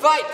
Fight!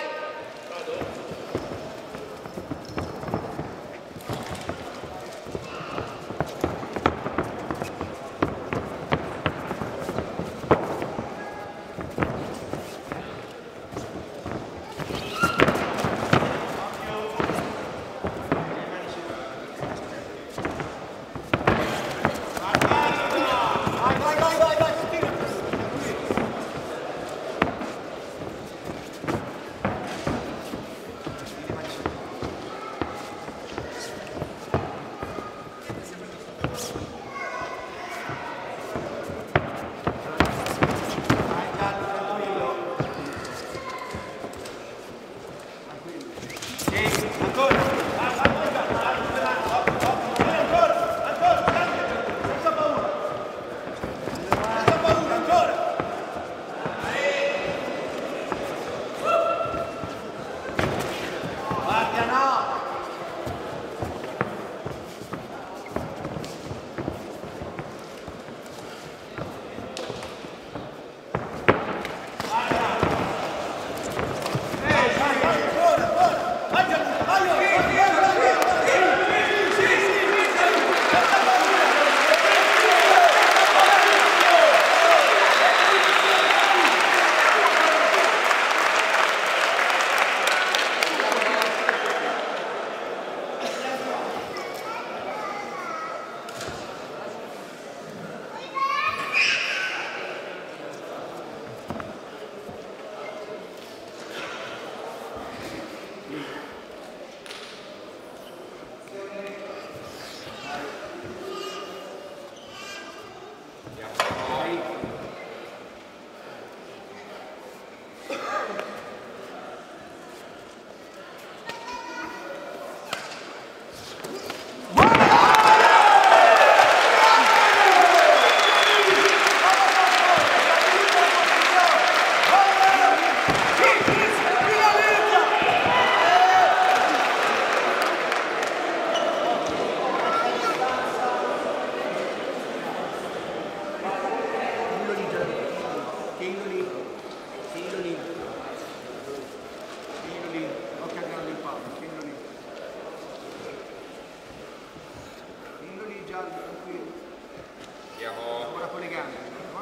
Ora con le gambe,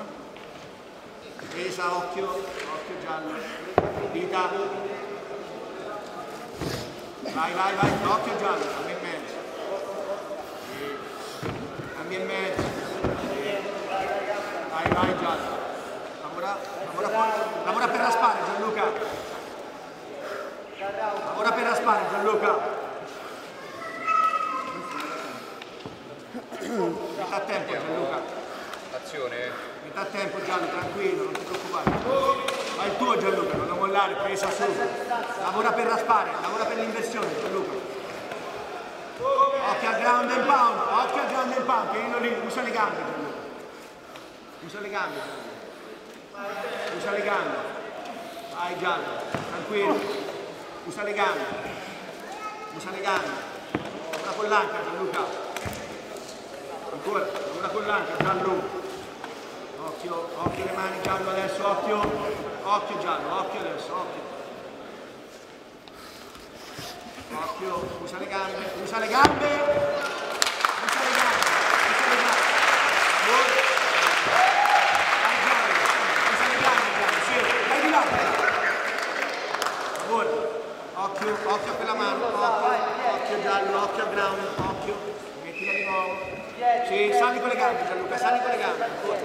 presa, occhio, occhio giallo, dita, vai, occhio giallo, cambia in mezzo, cambia in mezzo, vai giallo, lavora per raspare Gianluca, lavora per raspare Gianluca. Metà a tempo Gianluca. Azione. Metà a tempo Gianluca, tranquillo, non ti preoccupare. Vai il tuo Gianluca, non mollare, presa su. Lavora per raspare, lavora per l'inversione Gianluca. Occhio al ground and pound, occhio al ground and pound, tienilo lì, usa le gambe Gianluca. Usa le gambe Gianluca. Usa le gambe. Vai Gianluca, tranquillo. Usa le gambe. Usa le gambe. Lavora con l'anca Gianluca. Ancora, lavora con l'anca, giallo. Occhio, occhio le mani giallo adesso, occhio. Occhio giallo, occhio adesso, occhio. Occhio, usa le gambe, usa le gambe. Usa le gambe, usa le gambe. Vai giallo, usa le gambe giallo, sì, vai di là. Lavora. Occhio, occhio a quella mano, occhio giallo, occhio al ground, occhio. Mettila di nuovo. Sì, sali con le gambe Gianluca, sali con le gambe.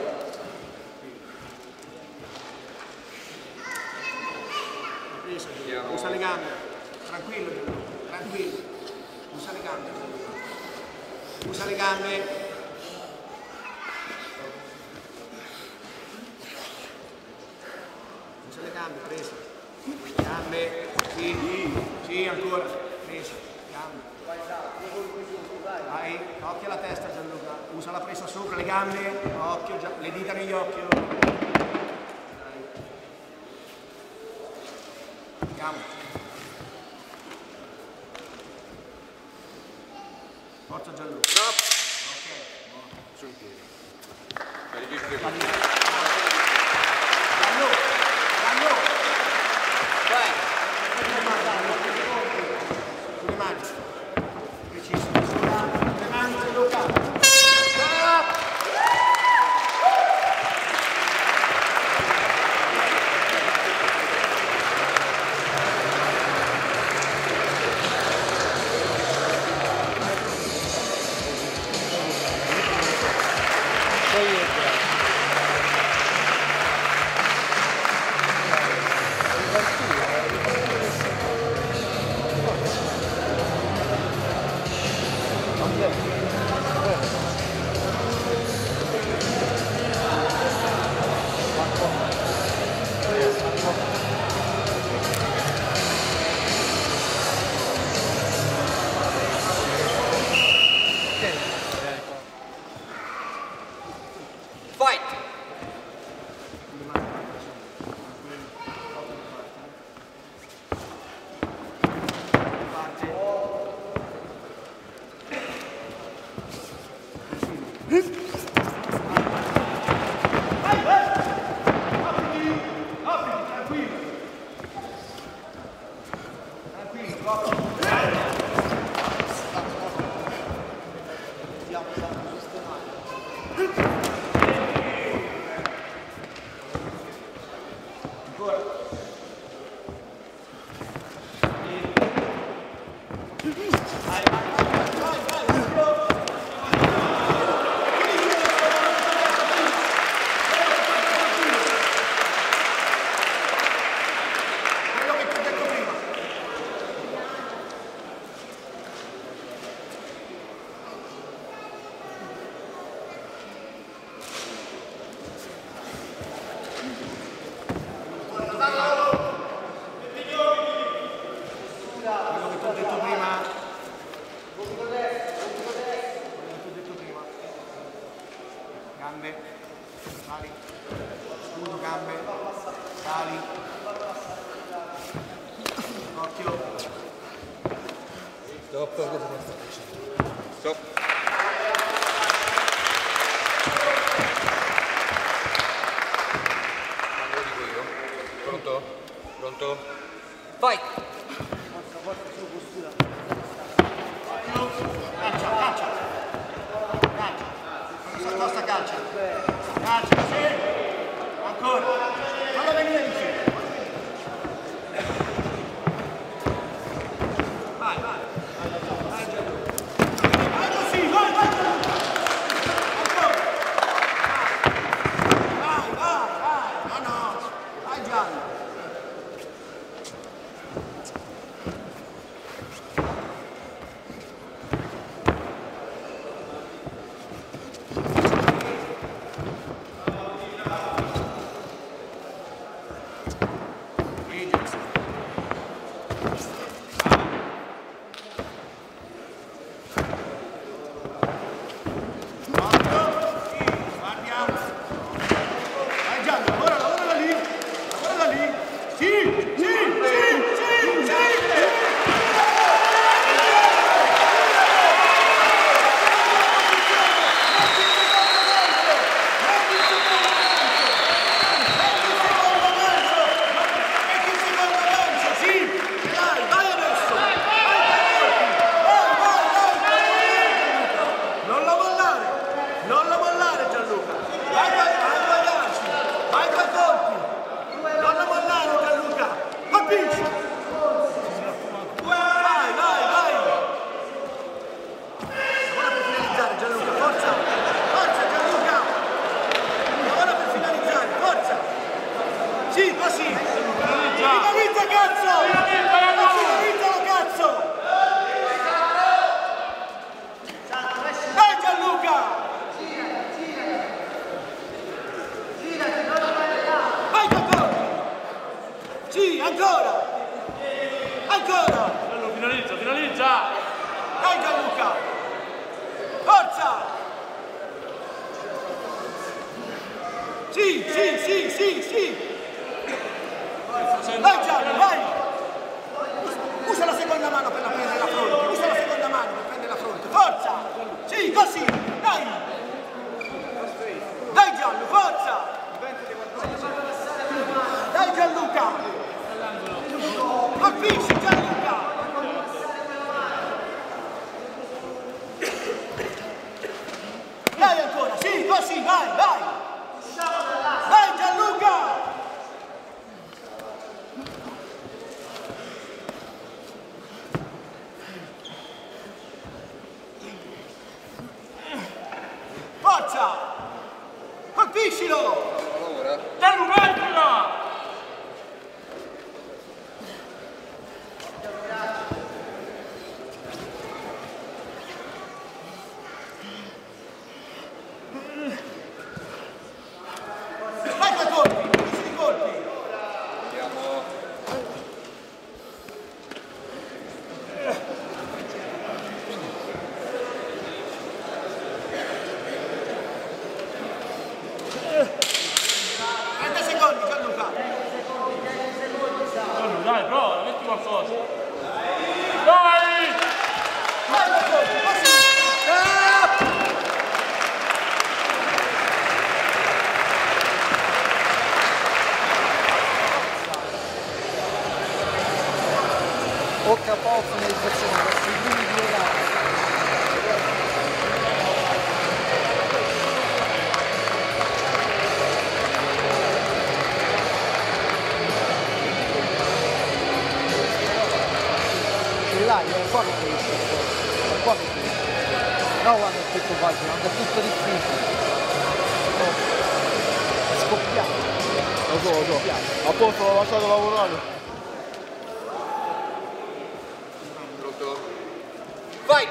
Presa, usa le gambe. Tranquillo Gianluca, tranquillo. Usa le gambe. Usa le gambe. Usa le gambe, presa. Gambe, sì, ancora. Presa, gambe. Vai, occhio alla testa Gianluca, usa la presa sopra, le gambe, occhio, le dita negli occhi. Andiamo. Forza Gianluca. Ok. Su in piedi. Gianluca. Vai. Gambe, sali, scudo, gambe, sali, occhio. Stop. Stop. Lo dico io. Pronto? Pronto? Vai! Forza, su, postura. Calcia, calcia. Calcia. Non si accosta, calcia. Calcia, sì. Ancora. Fallo venire vicino. Vai, vai. Vai Gianluca. Vai così, vai, vai Gianluca. Ancora. Vai, vai, vai. No, no. Vai Gianluca. Sì, così! Finalizza, cazzo! Finalizzalo, cazzo! Dai Gianluca! Vai Gianluca! Sì, ancora! Ancora! Finalizza, finalizza! Dai Gianluca! Forza! Sì, sì, sì, sì, sì! Vai Gianni, vai! Usa la seconda mano per prendere la fronte, usa la seconda mano per prendere la fronte, forza! Sì, così, dai! Dai Gianni, forza! Dai Gianluca! Colpisci Gianluca! Dai ancora, sì, così, vai, vai! Vai Gianluca! Forza! Colpiscilo! Gianluca! O capo finalizzazione verso i primi due lati. Ce l'hai, è qua che devi stare, è qua che devi stare. No, guarda, è tutto facile, è tutto difficile. È scoppiato. Lo so. A posto, l'ho lasciato lavorare. Pronto? Fight!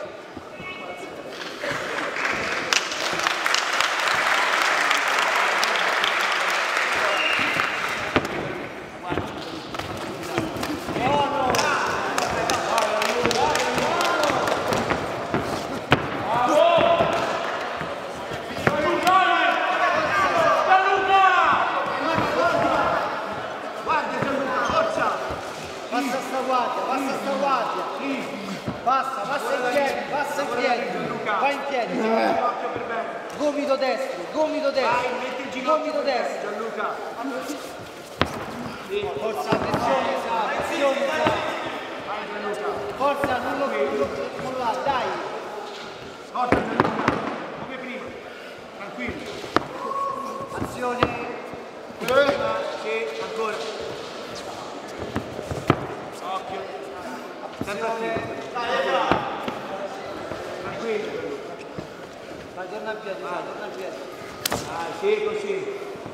Passa in piedi, vai in piedi, gomito destro, gomito destro, Gianluca. forza, attenzione, forza, non lo mollare, dai, Forza Gianluca, come prima, tranquillo. azione, Sì, ancora. Occhio. Sempre attivo. Tranquillo. vai, torna a piedi, Dai, sì, così.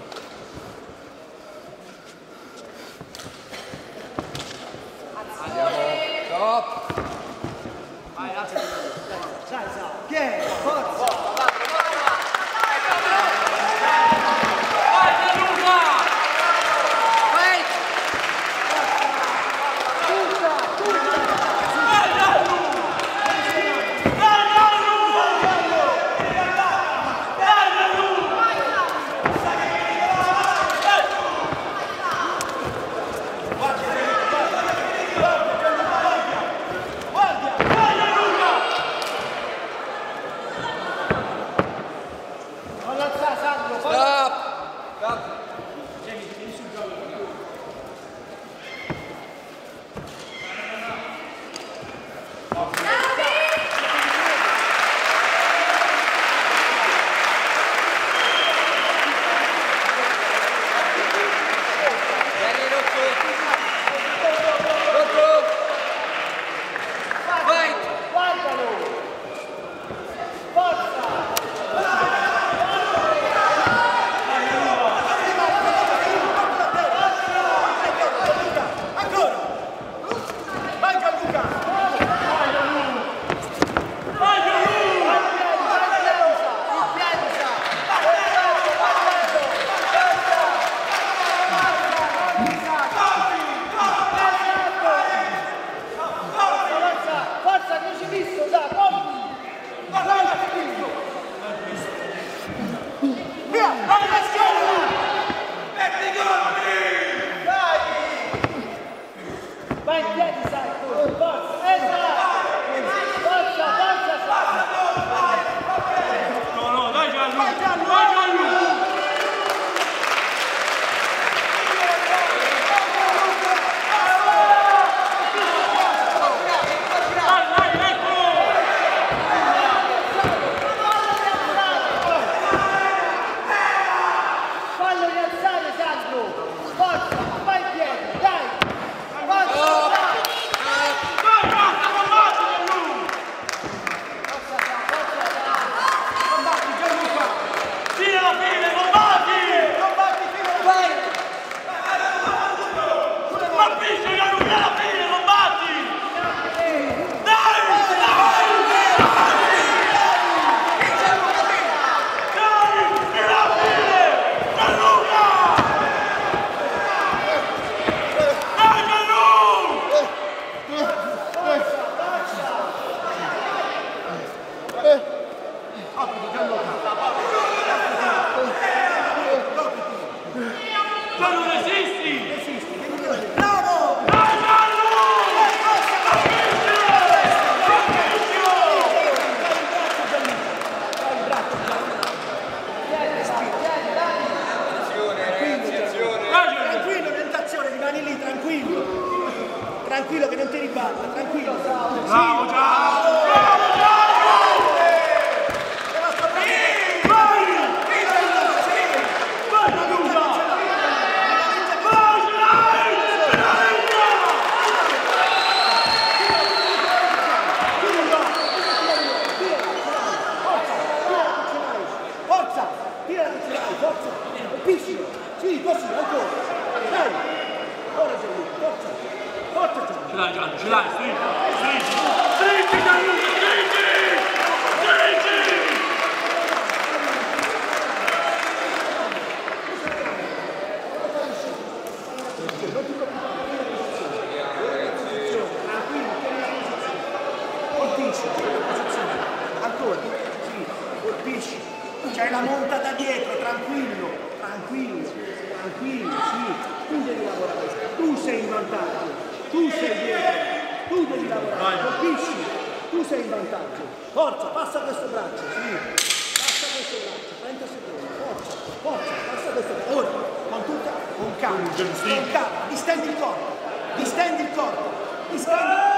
Stop! Vai, alzati. dai, piedi, forza, Vai Gianluca! Fight! Vai Gianlu! Vai Gianlu! Vai Gianlu! Vai Gianluca! non alzare Sandro, Stop! Stop! Vieni Rocco! Rocco! Fight! guardalo, forza, Ancora. Vai Gianluca. Vai Gianlu! forza, crocifisso, dai, corri, Via. Vai Mascolo! vai in piedi, sai, forza, No, dai Gianlu! Vai Gianlu! Vai, eccolo! fallo rialzare, Sandro, forza, vai in piedi, dai, forza, Vai, basta, combatti Gianlu! Combatti Gianluca. Fino alla fine, combatti! Vai! Colpisci Gianlu, fino alla fine, combatti! Dai! Dai, fino alla fine! Gianluca! Dai Gianlu! Gianlu, resisti! Bravo. Dai Gianlu! ribatta, tranquillo. Bravo Gianni! Bravo Sì, così, ancora. Dai. Ora Gianluca, forza. Forza Gianluca. Ce l'hai Gianni, ce l'hai, stringi! Stringi Gianluca, stringi! Tranquillo, tieni la posizione. Colpisci, tieni la posizione. Ancora. Sì, colpisci. C'hai la monta da dietro, tranquillo, tranquillo, tranquillo, sì. Tu devi lavorare, tu sei in vantaggio, tu sei dietro, tu devi lavorare, colpisci, tu sei in vantaggio. Forza, passa questo braccio, sì. Passa questo braccio, 30 secondi, forza, forza, passa questo braccio. Ora, con calma, distendi il corpo, distendi il corpo, distendi.